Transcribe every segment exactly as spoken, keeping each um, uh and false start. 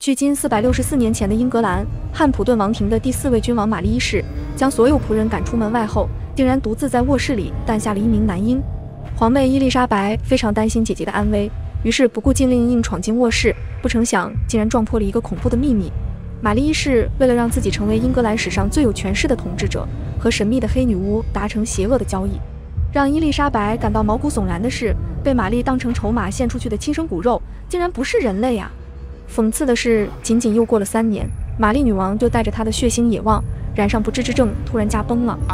距今四百六十四年前的英格兰，汉普顿王庭的第四位君王玛丽一世将所有仆人赶出门外后，竟然独自在卧室里诞下了一名男婴。皇妹伊丽莎白非常担心姐姐的安危，于是不顾禁令硬闯进卧室，不成想竟然撞破了一个恐怖的秘密。玛丽一世为了让自己成为英格兰史上最有权势的统治者，和神秘的黑女巫达成邪恶的交易。让伊丽莎白感到毛骨悚然的是，被玛丽当成筹码献出去的亲生骨肉，竟然不是人类啊！讽刺的是，仅仅又过了三年，玛丽女王就带着她的血腥野望，染上不治之症，突然驾崩了。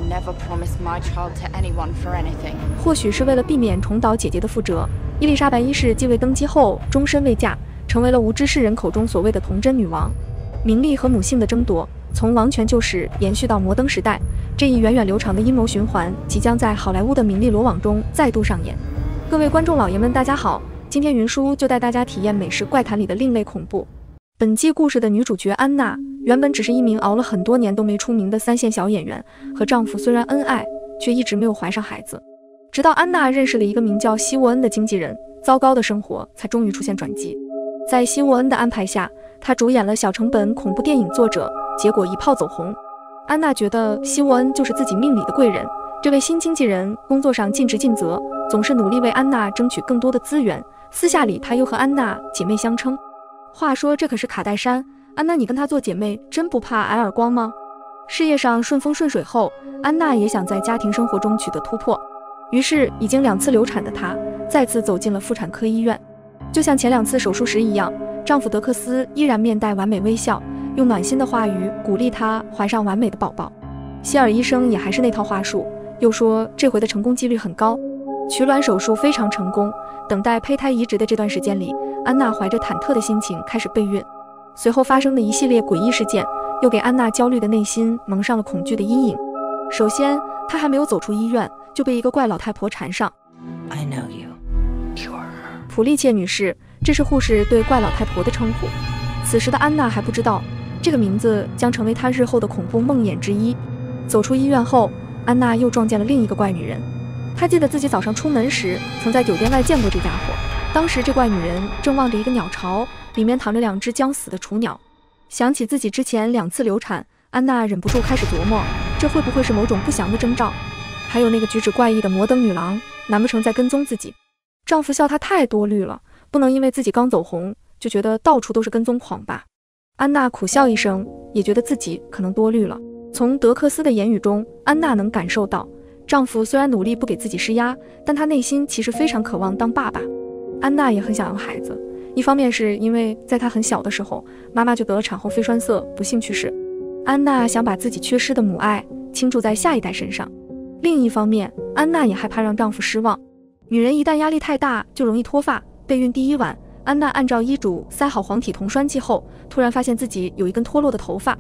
或许是为了避免重蹈姐姐的覆辙，伊丽莎白一世继位登基后，终身未嫁，成为了无知世人口中所谓的童贞女王。名利和母性的争夺，从王权旧时延续到摩登时代，这一源远流长的阴谋循环，即将在好莱坞的名利罗网中再度上演。各位观众老爷们，大家好，今天云叔就带大家体验美食怪谈里的另类恐怖。本季故事的女主角安娜，原本只是一名熬了很多年都没出名的三线小演员，和丈夫虽然恩爱，却一直没有怀上孩子。直到安娜认识了一个名叫希沃恩的经纪人，糟糕的生活才终于出现转机。在希沃恩的安排下，她主演了小成本恐怖电影《作者》，结果一炮走红。安娜觉得希沃恩就是自己命里的贵人，这位新经纪人工作上尽职尽责，总是努力为安娜争取更多的资源，私下里他又和安娜姐妹相称。话说这可是卡戴珊，安娜你跟她做姐妹真不怕挨耳光吗？事业上顺风顺水后，安娜也想在家庭生活中取得突破，于是已经两次流产的她再次走进了妇产科医院。就像前两次手术时一样，丈夫德克斯依然面带完美微笑，用暖心的话语鼓励她怀上完美的宝宝。希尔医生也还是那套话术，又说这回的成功几率很高。取卵手术非常成功，等待胚胎移植的这段时间里，安娜怀着忐忑的心情开始备孕。随后发生的一系列诡异事件，又给安娜焦虑的内心蒙上了恐惧的阴影。首先，她还没有走出医院，就被一个怪老太婆缠上。I know you. You are her. 普利切女士，这是护士对怪老太婆的称呼。此时的安娜还不知道，这个名字将成为她日后的恐怖梦魇之一。走出医院后，安娜又撞见了另一个怪女人。她记得自己早上出门时，曾在酒店外见过这家伙。当时这怪女人正望着一个鸟巢，里面躺着两只将死的雏鸟。想起自己之前两次流产，安娜忍不住开始琢磨，这会不会是某种不祥的征兆？还有那个举止怪异的摩登女郎，难不成在跟踪自己？丈夫笑她太多虑了，不能因为自己刚走红，就觉得到处都是跟踪狂吧。安娜苦笑一声，也觉得自己可能多虑了。从德克斯的言语中，安娜能感受到，丈夫虽然努力不给自己施压，但他内心其实非常渴望当爸爸。安娜也很想要孩子，一方面是因为在她很小的时候，妈妈就得了产后肺栓塞，不幸去世。安娜想把自己缺失的母爱倾注在下一代身上。另一方面，安娜也害怕让丈夫失望。女人一旦压力太大，就容易脱发。备孕第一晚，安娜按照医嘱塞好黄体酮栓剂后，突然发现自己有一根脱落的头发。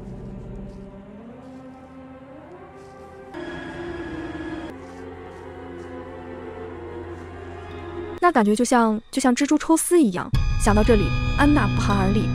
那感觉就像就像蜘蛛抽丝一样。想到这里，安娜不寒而栗。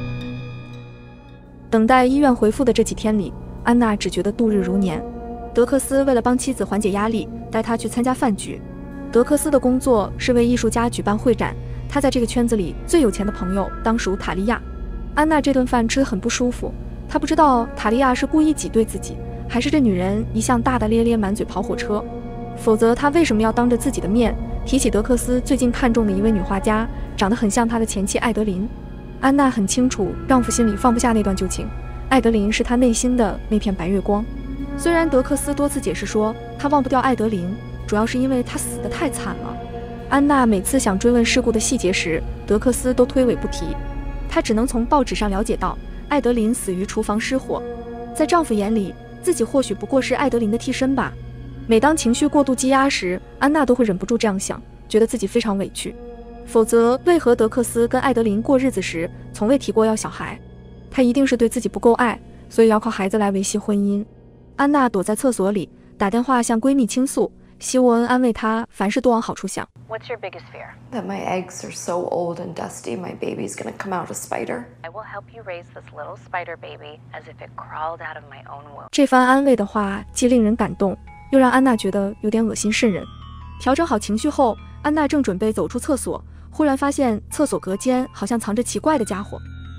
等待医院回复的这几天里，安娜只觉得度日如年。德克斯为了帮妻子缓解压力，带她去参加饭局。德克斯的工作是为艺术家举办会展，他在这个圈子里最有钱的朋友当属塔利亚。安娜这顿饭吃得很不舒服，她不知道塔利亚是故意挤兑自己，还是这女人一向大大咧咧满嘴跑火车。否则她为什么要当着自己的面提起德克斯最近看中的一位女画家，长得很像他的前妻艾德琳？安娜很清楚丈夫心里放不下那段旧情，艾德琳是他内心的那片白月光。虽然德克斯多次解释说他忘不掉艾德琳，主要是因为她死得太惨了。安娜每次想追问事故的细节时，德克斯都推诿不提。她只能从报纸上了解到艾德琳死于厨房失火。在丈夫眼里，自己或许不过是艾德琳的替身吧。每当情绪过度积压时，安娜都会忍不住这样想，觉得自己非常委屈。否则为何德克斯跟艾德琳过日子时从未提过要小孩？他一定是对自己不够爱，所以要靠孩子来维系婚姻。安娜躲在厕所里打电话向闺蜜倾诉，希沃恩安慰她凡事都往好处想。 What's your biggest fear? That my eggs are so old and dusty, my baby's gonna come out a spider. I will help you raise this little spider baby as if it crawled out of my own womb. 这番安慰的话既令人感动，又让安娜觉得有点恶心瘆人。调整好情绪后，安娜正准备走出厕所，忽然发现厕所隔间好像藏着奇怪的家伙。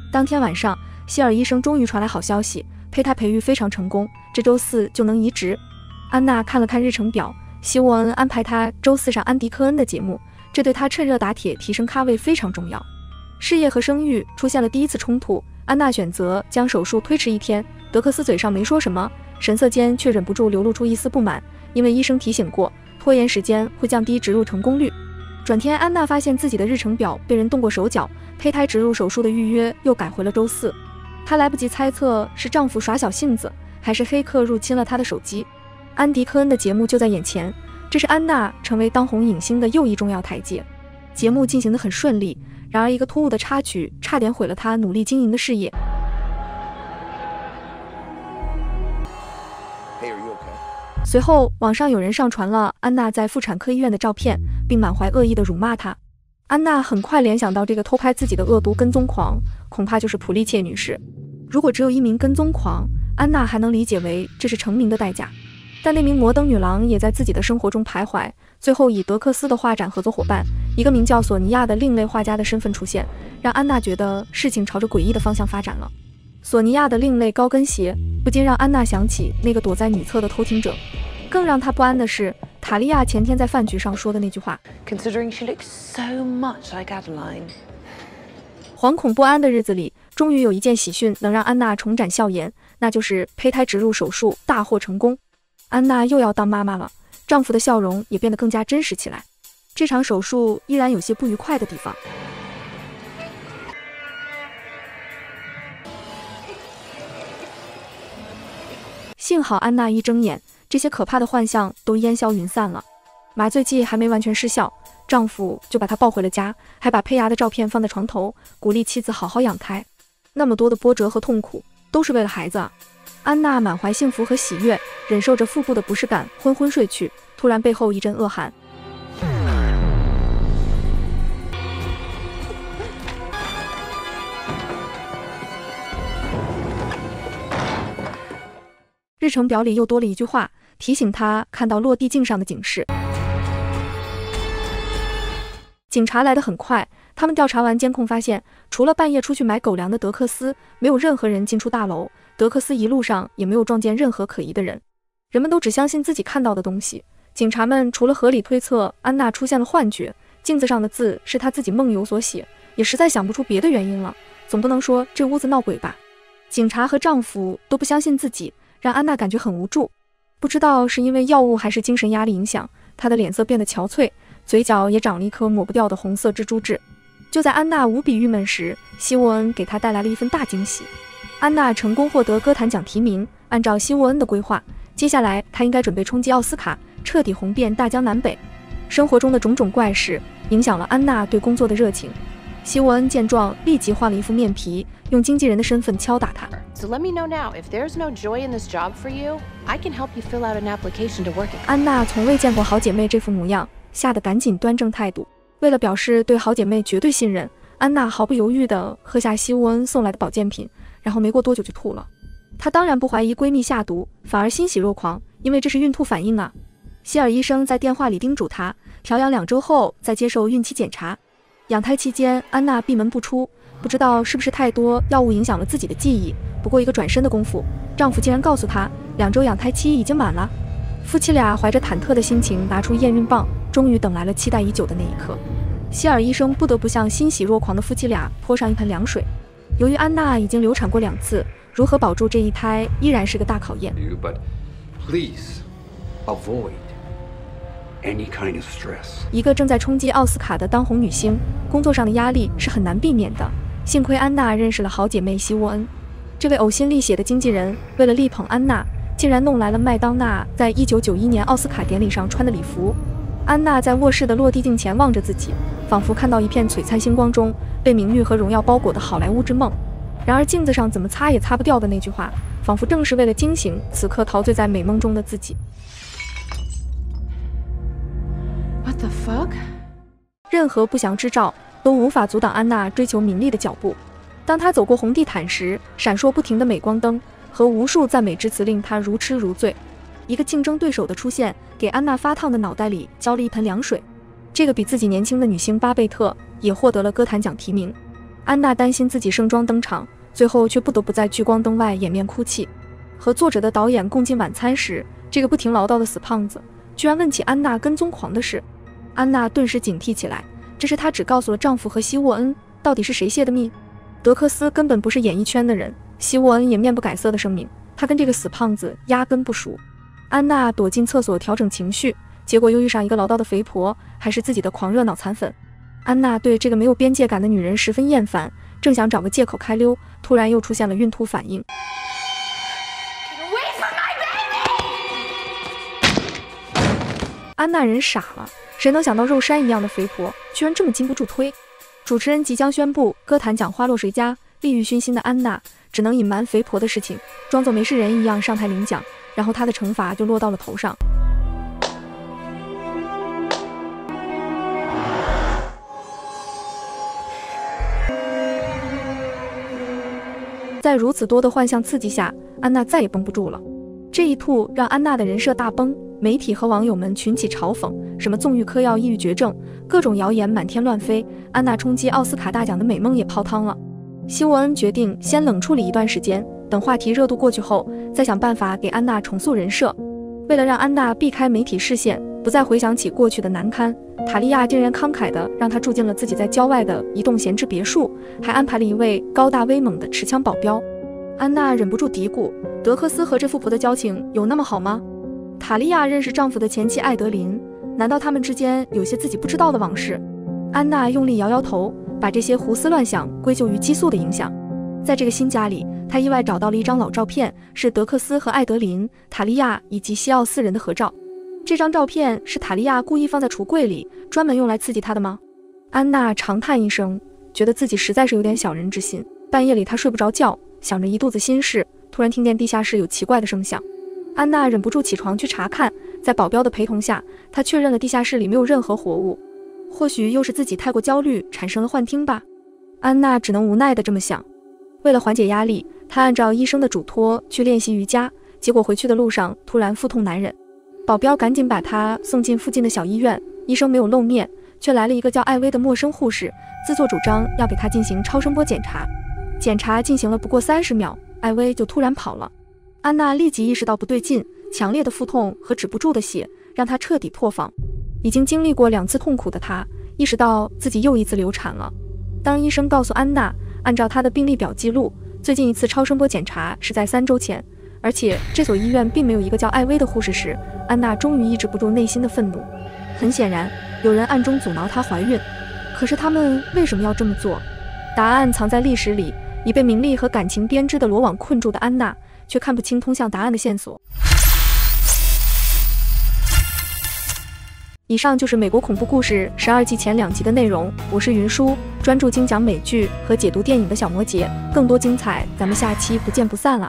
当天晚上，希尔医生终于传来好消息，胚胎培育非常成功，这周四就能移植。安娜看了看日程表，希沃恩安排她周四上安迪·科恩的节目，这对她趁热打铁提升咖位非常重要。事业和生育出现了第一次冲突，安娜选择将手术推迟一天。德克斯嘴上没说什么，神色间却忍不住流露出一丝不满，因为医生提醒过，拖延时间会降低植入成功率。转天，安娜发现自己的日程表被人动过手脚，胚胎植入手术的预约又改回了周四。她来不及猜测是丈夫耍小性子，还是黑客入侵了她的手机。安迪·科恩的节目就在眼前，这是安娜成为当红影星的又一重要台阶。节目进行得很顺利，然而一个突兀的插曲差点毁了她努力经营的事业。随后，网上有人上传了安娜在妇产科医院的照片，并满怀恶意地辱骂她。安娜很快联想到这个偷拍自己的恶毒跟踪狂，恐怕就是普利切女士。如果只有一名跟踪狂，安娜还能理解为这是成名的代价。但那名摩登女郎也在自己的生活中徘徊，最后以德克斯的画展合作伙伴，一个名叫索尼娅的另类画家的身份出现，让安娜觉得事情朝着诡异的方向发展了。索尼娅的另类高跟鞋不禁让安娜想起那个躲在女厕的偷听者，更让她不安的是塔利亚前天在饭局上说的那句话。 Considering she looks so much like Adeline。 惶恐不安的日子里，终于有一件喜讯能让安娜重展笑颜，那就是胚胎植入手术大获成功。安娜又要当妈妈了，丈夫的笑容也变得更加真实起来。这场手术依然有些不愉快的地方。幸好安娜一睁眼，这些可怕的幻象都烟消云散了。麻醉剂还没完全失效，丈夫就把她抱回了家，还把胚芽的照片放在床头，鼓励妻子好好养胎。那么多的波折和痛苦，都是为了孩子啊！安娜满怀幸福和喜悦，忍受着腹部的不适感，昏昏睡去。突然背后一阵恶寒，日程表里又多了一句话，提醒她看到落地镜上的警示。警察来得很快，他们调查完监控发现，除了半夜出去买狗粮的德克斯，没有任何人进出大楼。德克斯一路上也没有撞见任何可疑的人。人们都只相信自己看到的东西。警察们除了合理推测安娜出现了幻觉，镜子上的字是她自己梦游所写，也实在想不出别的原因了。总不能说这屋子闹鬼吧？警察和丈夫都不相信自己，让安娜感觉很无助。不知道是因为药物还是精神压力影响，她的脸色变得憔悴，嘴角也长了一颗抹不掉的红色蜘蛛痣。就在安娜无比郁闷时，希沃恩给她带来了一份大惊喜。安娜成功获得歌坛奖提名，按照希沃恩的规划，接下来她应该准备冲击奥斯卡，彻底红遍大江南北。生活中的种种怪事影响了安娜对工作的热情。希沃恩见状，立即换了一副面皮，用经纪人的身份敲打她。 So let me know now if there's no joy in this job for you, I can help you fill out an application to work it. 安娜从未见过好姐妹这副模样，吓得赶紧端正态度。为了表示对好姐妹绝对信任，安娜毫不犹豫地喝下希沃恩送来的保健品，然后没过多久就吐了。她当然不怀疑闺蜜下毒，反而欣喜若狂，因为这是孕吐反应啊。希尔医生在电话里叮嘱她，调养两周后再接受孕期检查。养胎期间，安娜闭门不出，不知道是不是太多药物影响了自己的记忆。不过一个转身的功夫，丈夫竟然告诉她，两周养胎期已经满了。夫妻俩怀着忐忑的心情拿出验孕棒，终于等来了期待已久的那一刻。希尔医生不得不向欣喜若狂的夫妻俩泼上一盆凉水。由于安娜已经流产过两次，如何保住这一胎依然是个大考验。 But please avoid any kind of stress. 一个正在冲击奥斯卡的当红女星，工作上的压力是很难避免的。幸亏安娜认识了好姐妹希沃恩，这位呕心沥血的经纪人为了力捧安娜，竟然弄来了麦当娜在一九九一年奥斯卡典礼上穿的礼服。安娜在卧室的落地镜前望着自己，仿佛看到一片璀璨星光中被名誉和荣耀包裹的好莱坞之梦。然而镜子上怎么擦也擦不掉的那句话，仿佛正是为了惊醒此刻陶醉在美梦中的自己。 What the fuck？ 任何不祥之兆都无法阻挡安娜追求名利的脚步。当她走过红地毯时，闪烁不停的镁光灯和无数赞美之词令她如痴如醉。一个竞争对手的出现，给安娜发烫的脑袋里浇了一盆凉水。这个比自己年轻的女星巴贝特也获得了歌坛奖提名。 安娜担心自己盛装登场，最后却不得不在聚光灯外掩面哭泣。和作者的导演共进晚餐时，这个不停唠叨的死胖子居然问起安娜跟踪狂的事。安娜顿时警惕起来，这是她只告诉了丈夫和希沃恩，到底是谁泄的密？德克斯根本不是演艺圈的人，希沃恩也面不改色地声明，他跟这个死胖子压根不熟。安娜躲进厕所调整情绪，结果又遇上一个唠叨的肥婆，还是自己的狂热脑残粉。安娜对这个没有边界感的女人十分厌烦，正想找个借口开溜，突然又出现了孕吐反应。安娜人傻了，谁能想到肉山一样的肥婆居然这么经不住推？主持人即将宣布歌坛奖花落谁家，利欲熏心的安娜只能隐瞒肥婆的事情，装作没事人一样上台领奖，然后她的惩罚就落到了头上。在如此多的幻象刺激下，安娜再也绷不住了。这一吐让安娜的人设大崩，媒体和网友们群起嘲讽，什么纵欲嗑药、抑郁绝症，各种谣言满天乱飞，安娜冲击奥斯卡大奖的美梦也泡汤了。希沃恩决定先冷处理一段时间，等话题热度过去后，再想办法给安娜重塑人设。为了让安娜避开媒体视线，不再回想起过去的难堪，塔利亚竟然慷慨地让她住进了自己在郊外的一栋闲置别墅，还安排了一位高大威猛的持枪保镖。安娜忍不住嘀咕，德克斯和这富婆的交情有那么好吗？塔利亚认识丈夫的前妻艾德琳，难道他们之间有些自己不知道的往事？安娜用力摇摇头，把这些胡思乱想归咎于激素的影响。在这个新家里，她意外找到了一张老照片，是德克斯和艾德琳、塔利亚以及西奥四人的合照。这张照片是塔利亚故意放在橱柜里，专门用来刺激她的吗？安娜长叹一声，觉得自己实在是有点小人之心。半夜里她睡不着觉，想着一肚子心事，突然听见地下室有奇怪的声响。安娜忍不住起床去查看，在保镖的陪同下，她确认了地下室里没有任何活物。或许又是自己太过焦虑，产生了幻听吧。安娜只能无奈地这么想。为了缓解压力，她按照医生的嘱托去练习瑜伽，结果回去的路上突然腹痛难忍，保镖赶紧把她送进附近的小医院。医生没有露面，却来了一个叫艾薇的陌生护士，自作主张要给她进行超声波检查。检查进行了不过三十秒，艾薇就突然跑了。安娜立即意识到不对劲，强烈的腹痛和止不住的血让她彻底破防。已经经历过两次痛苦的她，意识到自己又一次流产了。当医生告诉安娜，按照她的病历表记录，最近一次超声波检查是在三周前，而且这所医院并没有一个叫艾薇的护士时，安娜终于抑制不住内心的愤怒。很显然，有人暗中阻挠她怀孕，可是他们为什么要这么做？答案藏在历史里，已被名利和感情编织的罗网困住的安娜，却看不清通向答案的线索。以上就是美国恐怖故事十二季前两集的内容，我是云舒，专注精讲美剧和解读电影的小摩羯，更多精彩，咱们下期不见不散了。